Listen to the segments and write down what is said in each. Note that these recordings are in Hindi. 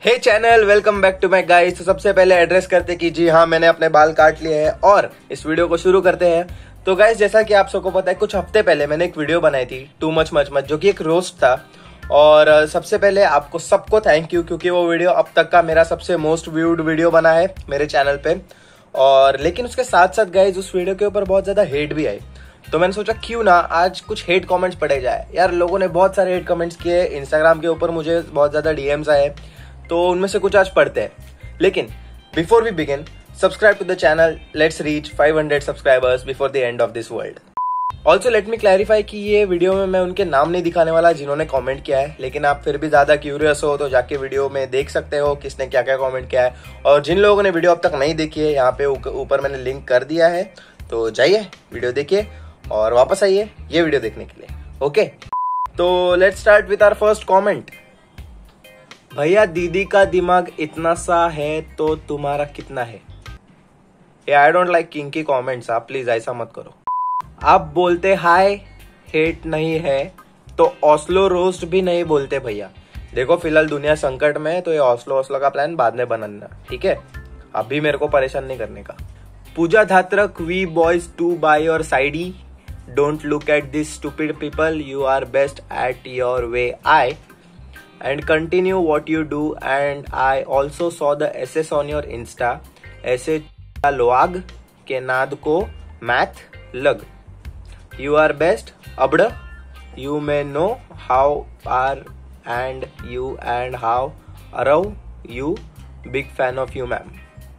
Hey channel, welcome back to my guys. तो सबसे पहले एड्रेस करते कि जी हाँ, मैंने अपने बाल काट लिए हैं और इस वीडियो को शुरू करते हैं। तो गाइस, जैसा कि आप सबको पता है, कुछ हफ्ते पहले मैंने एक वीडियो बनाई थी टू मच मच मच, जो कि एक रोस्ट था। और सबसे पहले आपको सबको थैंक यू, क्योंकि वो वीडियो अब तक का मेरा सबसे मोस्ट व्यूड वीडियो बना है मेरे चैनल पे। और लेकिन उसके साथ साथ गाइस, उस वीडियो के ऊपर बहुत ज्यादा हेट भी आई। तो मैंने सोचा क्यों ना आज कुछ हेट कमेंट्स पढ़े जाए। यार, लोगों ने बहुत सारे हेट कमेंट्स किए इंस्टाग्राम के ऊपर, मुझे बहुत ज्यादा डीएम्स आए, तो उनमें से कुछ आज पढ़ते हैं। लेकिन before we begin, subscribe to the channel. Let's reach 500 subscribers before the end of this world. Also let me clarify कि ये वीडियो में मैं उनके नाम नहीं दिखाने वाला जिन्होंने कमेंट किया है, लेकिन आप फिर भी ज्यादा क्यूरियस हो तो जाके वीडियो में देख सकते हो किसने क्या क्या कमेंट किया है। और जिन लोगों ने वीडियो अब तक नहीं देखी है, यहाँ पे ऊपर मैंने लिंक कर दिया है, तो जाइए वीडियो देखिए और वापस आइए ये वीडियो देखने के लिए। ओके, तो let's start with our first comment. भैया, दीदी का दिमाग इतना सा है तो तुम्हारा कितना है? I don't like kinky comments, आप प्लीज ऐसा मत करो। आप बोलते हाय हेट नहीं है तो ओस्लो रोस्ट भी नहीं बोलते भैया। देखो, फिलहाल दुनिया संकट में है, तो ये ओस्लो का प्लान बाद में बनाना, ठीक है? अभी मेरे को परेशान नहीं करने का। Pooja Dhatrak, we boys too by your side, don't look at this stupid people, you are best at your way I and continue what you do, and I also saw the SS on your Insta, ऐसे लोग के नाद को मैथ लग, you are best अबड़, you may know how are and you and how are you, big fan of you ma'am।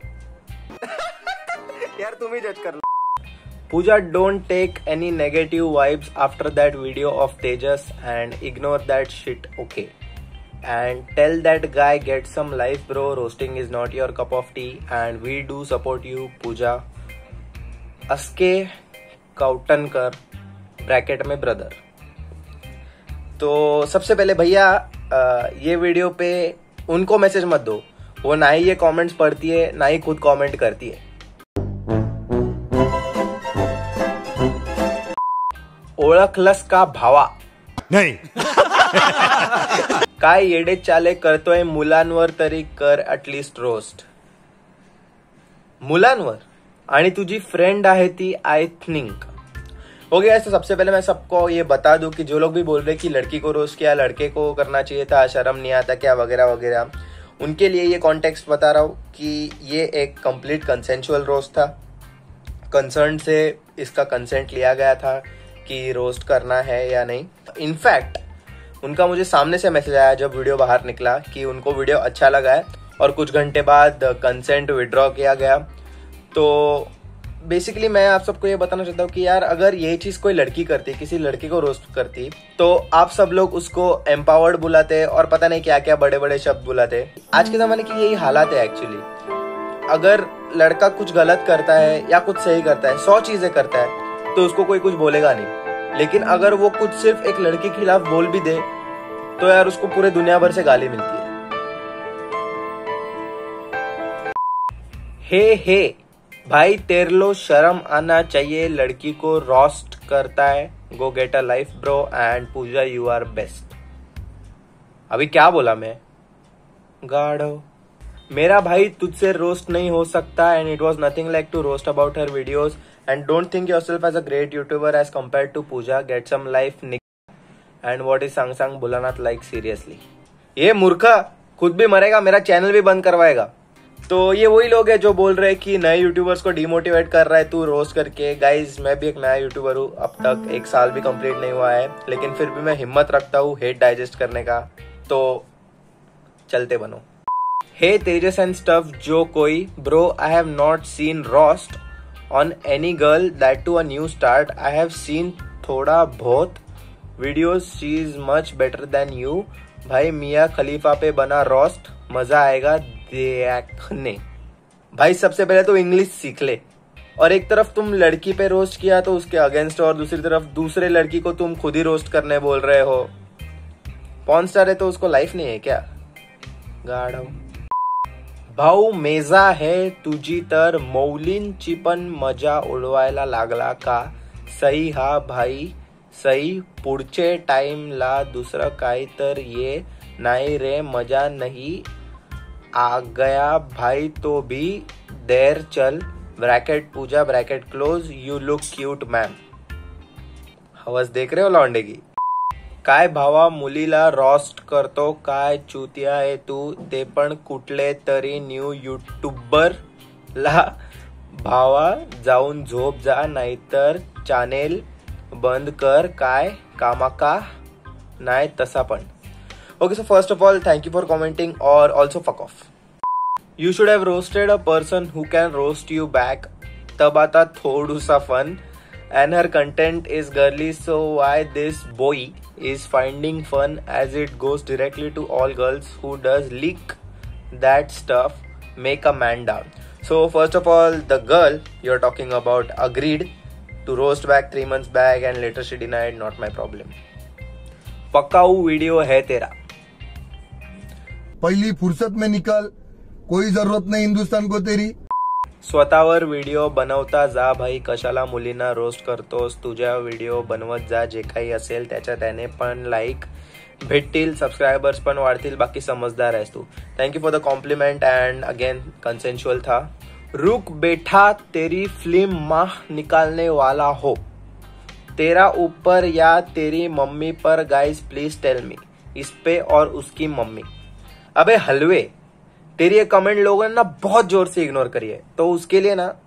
यार तुम ही जज कर लो। Pooja, don't take any negative vibes after that video of Tejas and ignore that shit, okay? And tell that guy get some life bro, roasting is not your cup of tea and we do support you Pooja। अस्के काउटनकर ब्रैकेट में ब्रदर। तो सबसे पहले भैया, ये वीडियो पे उनको मैसेज मत दो, वो ना ही ये कमेंट्स पढ़ती है ना ही खुद कमेंट करती है। ओळखलस का भावा? नहीं। काय येडे चाले करतोय मुलांवर तरी कर ऍटलिस्ट रोस्ट। मुलांवर? आणि तुझी फ्रेंड आहे ती, आय थिंक। ओके गाइस, तो सबसे पहले मैं सबको ये बता दूं कि जो लोग भी बोल रहे कि लड़की को रोस्ट किया, लड़के को करना चाहिए था, शर्म नहीं आता क्या वगैरह वगैरह, उनके लिए ये कॉन्टेक्स्ट बता रहा हूँ कि ये एक कंप्लीट कंसेंशुअल रोस्ट था। कंसर्न से इसका कंसेंट लिया गया था कि रोस्ट करना है या नहीं। इनफैक्ट उनका मुझे सामने से मैसेज आया जब वीडियो बाहर निकला कि उनको वीडियो अच्छा लगा है, और कुछ घंटे बाद कंसेंट विड्रॉ किया गया। तो बेसिकली मैं आप सबको ये बताना चाहता हूँ कि यार, अगर ये चीज कोई लड़की करती, किसी लड़की को रोस्ट करती, तो आप सब लोग उसको एम्पावर्ड बुलाते और पता नहीं क्या क्या बड़े बड़े शब्द बुलाते। आज के जमाने की यही हालात है एक्चुअली। अगर लड़का कुछ गलत करता है या कुछ सही करता है, 100 चीजें करता है, तो उसको कोई कुछ बोलेगा नहीं। लेकिन अगर वो कुछ सिर्फ एक लड़की के खिलाफ बोल भी दे, तो यार उसको पूरे दुनिया भर से गाली मिलती है। हे भाई, तेरलो शर्म आना चाहिए, लड़की को रोस्ट करता है, go get a life bro and Pooja you are best. अभी क्या बोला मैं? गाढ़ो। मेरा भाई तुझसे रोस्ट नहीं हो सकता, and it was nothing like to roast about her videos, and don't think yourself as a great YouTuber as compared to Pooja, get some life nick and what is sang Bulanath like seriously। ये मूर्खा खुद भी मरेगा, मेरा चैनल भी बंद करवाएगा। तो ये वही लोग हैं जो बोल रहे हैं कि नए यूट्यूबर्स को डिमोटिवेट कर रहा है तू रोस्ट करके। गाइज, मैं भी एक नया यूट्यूबर हूँ, अब तक 1 साल भी कंप्लीट नहीं हुआ है, लेकिन फिर भी मैं हिम्मत रखता हूँ हेट डाइजेस्ट करने का, तो चलते बनो। हे तेजस एंड स्टफ जो कोई bro, I have not seen roast on any girl, that to a new start, I have seen थोड़ा बहुत videos, she is much better than you। भाई मियाँ खलीफा पे बना रोस्ट, मजा आएगा देखने। भाई सबसे पहले तो इंग्लिश सीख ले, और एक तरफ तुम लड़की पे रोस्ट किया तो उसके अगेंस्ट, और दूसरी तरफ दूसरे लड़की को तुम खुद ही रोस्ट करने बोल रहे हो। पॉर्न स्टार है तो उसको लाइफ नहीं है क्या? गाढ़ो। भाऊ मेजा है तुझी तर, मौलींची पण मजा उडवायला लागला का? सही हा भाई सही, पुढचे टाइमला दुसरं काय तर ये नाही रे, मजा नाही आ गया भाई तो भी देर चल bracket Pooja bracket close you look cute ma'am. हवस देख रहे हो लॉन्डे की. काय भावा मुलीला रोस्ट करतो काय चुतिया आहे तू ते पण कुठले तरी न्यू युट्यूबर ला भावा जाऊन झोप जा नाहीतर चॅनेल बंद कर काय कामाका नाही तसा पण. Okay, so first of all, thank you for commenting or also fuck off. You should have roasted a person who can roast you back. तब आता थोड़ा सा fun. And her content is girly, so why this boy is finding fun as it goes directly to all girls who does leak that stuff make a man down. So first of all, the girl you're talking about agreed to roast back 3 months back and later she denied. Not my problem. पकाऊ वीडियो है तेरा. पहली फुर्सत में निकल, कोई जरूरत नहीं हिंदुस्तान को तेरी. स्वतःवर व्हिडिओ बनवता जा भाई, कशाला मुलींना रोस्ट करतोस. तुझ्या व्हिडिओ बनवत जा, जे काही असेल त्याच्या त्याने पण लाईक भेटतील, सबस्क्रायबर्स पण वाढतील, बाकी समजदार आहेस तू. Thank you for the compliment and again consensual था. रुक बेटा तेरी फिल्म माह निकालने वाला हो, तेरा ऊपर या तेरी मम्मी पर गाइस प्लीज टेल मी. इस पे और उसकी मम्मी. अबे हलवे, तेरी ये कमेंट लोगों ने ना बहुत जोर से इग्नोर करी है, तो उसके लिए ना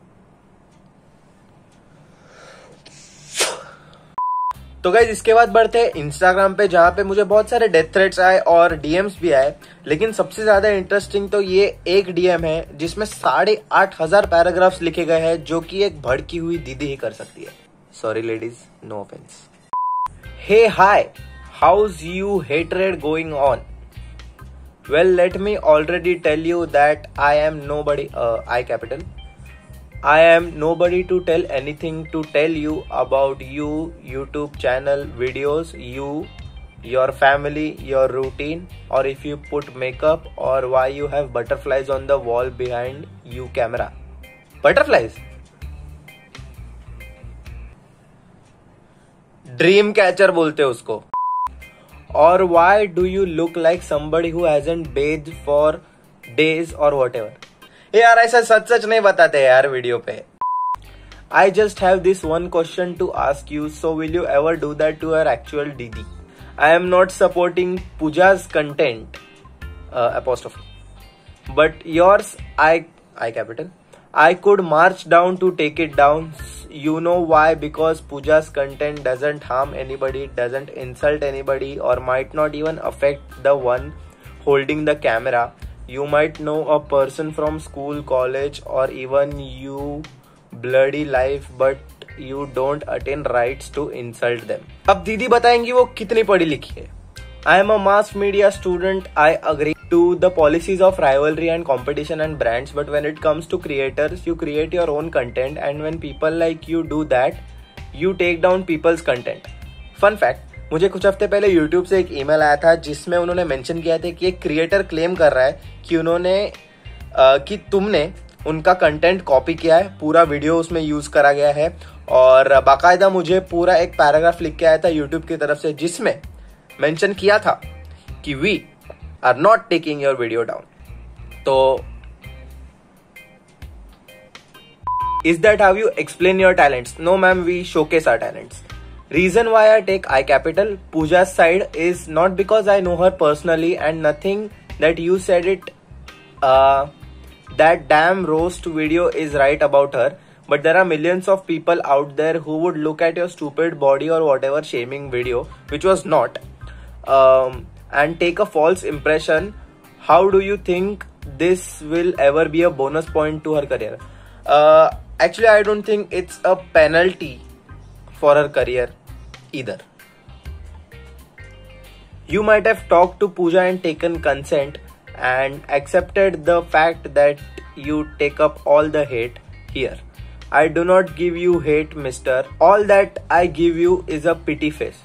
तो गाइस इसके बाद बढ़ते हैं इंस्टाग्राम पे, जहां पे मुझे बहुत सारे डेथ थ्रेट्स आए और डीएम्स भी आए. लेकिन सबसे ज्यादा इंटरेस्टिंग तो ये एक डीएम है जिसमें 8,500 पैराग्राफ्स लिखे गए हैं, जो कि एक भड़की हुई दीदी ही कर सकती है. Sorry ladies, no offence. Hey hi, how's you hatred going on? Well, let me already tell you that I am nobody, I capital. I am nobody to tell anything to tell you about you, YouTube channel, videos, you, your family, your routine, or if you put makeup, or why you have butterflies on the wall behind you camera. Butterflies? Dream catcher बोलते हैं उसको. और why do you look like somebody who hasn't bathed for days or whatever. यार ऐसा सच सच नहीं बताते यार वीडियो पे. I just have this one question to ask you, so will you ever do that to your actual Didi? I am not supporting Pooja's content, apostrophe, but yours, I capital. I could march down to take it down. You know why? Because Pooja's content doesn't harm anybody, doesn't insult anybody, or might not even affect the one holding the camera. You might know a person from school, college, or even you bloody life, but you don't attain rights to insult them. अब दीदी बताएंगी वो कितनी पढ़ी लिखी है. I am a mass media student. I agree to the policies of rivalry and competition and brands, but when it comes to creators, you create your own content, and when people like you do that, you take down people's content. Fun fact, मुझे कुछ हफ्ते पहले YouTube से एक ईमेल आया था जिसमें उन्होंने मेंशन किया था कि एक क्रिएटर क्लेम कर रहा है कि उन्होंने कि तुमने उनका कंटेंट कॉपी किया है, पूरा वीडियो उसमें यूज करा गया है, और बाकायदा मुझे पूरा एक पैराग्राफ लिख के आया था यूट्यूब की तरफ से जिसमें मेंशन किया था कि we are not taking your video down. तो is that how you explain your talents? No ma'am, we showcase our talents. Reason why I take I capital Pooja's side is not because I know her personally, and nothing that you said it that damn roast video is right about her, but there are millions of people out there who would look at your stupid body or whatever shaming video, which was not, and take a false impression. How do you think this will ever be a bonus point to her career? Actually, I don't think it's a penalty for her career either. You might have talked to Pooja and taken consent and accepted the fact that you take up all the hate here. I do not give you hate, mister. All that I give you is a pity face.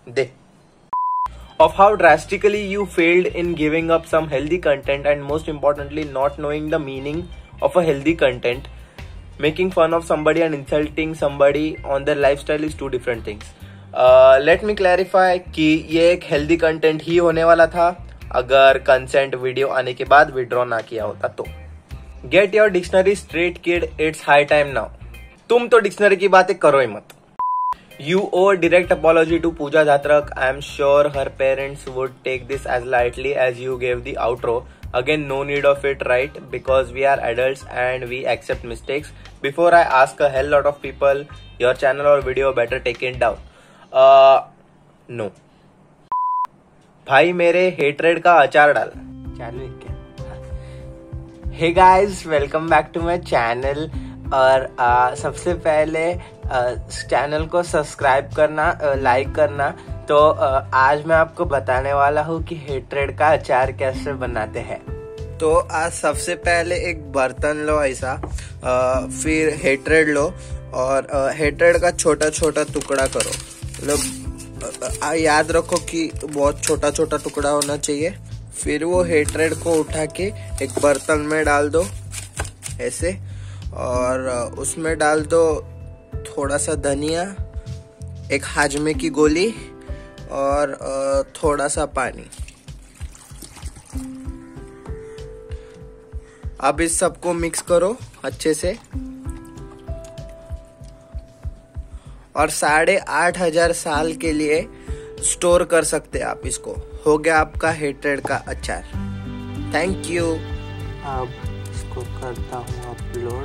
Of how drastically you failed in giving up some healthy content, and most importantly not knowing the meaning of a healthy content. Making fun of somebody and insulting somebody on their lifestyle is two different things. Let me clarify कि ये एक healthy content ही होने वाला था, अगर कंसेंट वीडियो आने के बाद विड्रॉ ना किया होता तो। Get your dictionary straight kid, it's high time now. तुम तो डिक्शनरी की बातें करो ही मत। You owe direct apology to Pooja Jatrak. I am sure her parents would take this as lightly as you gave the outro. Again, no need of it, right? Because we are adults and we accept mistakes. Before I ask a hell lot of people, your channel or video better take it down. No. भाई मेरे हेटरेड का अचार डाल। चालू है क्या? Hey guys, welcome back to my channel. और सबसे पहले चैनल को सब्सक्राइब करना, लाइक करना। तो आज मैं आपको बताने वाला हूँ कि हेटरेड का अचार कैसे बनाते हैं। तो आज सबसे पहले एक बर्तन लो ऐसा, फिर हेटरेड लो और हेटरेड का छोटा छोटा टुकड़ा करो। मतलब याद रखो कि बहुत छोटा छोटा टुकड़ा होना चाहिए। फिर वो हेटरेड को उठा के एक बर्तन में डाल दो ऐसे, और उसमें डाल दो थोड़ा सा धनिया, एक हाजमे की गोली और थोड़ा सा पानी। अब इस सबको मिक्स करो अच्छे से और 8,500 साल के लिए स्टोर कर सकते हैं आप इसको। हो गया आपका हेटरेड का अचार। Thank you. अब इसको करता हूँ अपलोड।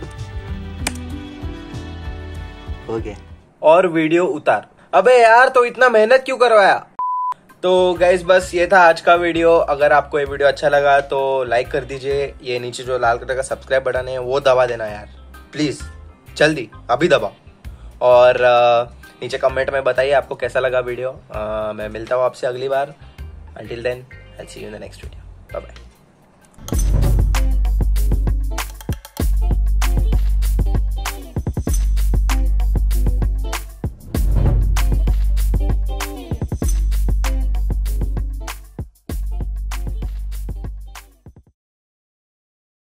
हो गया। और वीडियो उतार। अबे यार, तो इतना मेहनत क्यों करवाया? तो गाइस बस ये था आज का वीडियो। अगर आपको ये वीडियो अच्छा लगा तो लाइक कर दीजिए। ये नीचे जो लाल कलर का सब्सक्राइब बटन है वो दबा देना यार, प्लीज जल्दी अभी दबाओ। और नीचे कमेंट में बताइए आपको कैसा लगा वीडियो। मैं मिलता हूँ आपसे अगली बार। Until then, I will see you in the next video. Bye bye.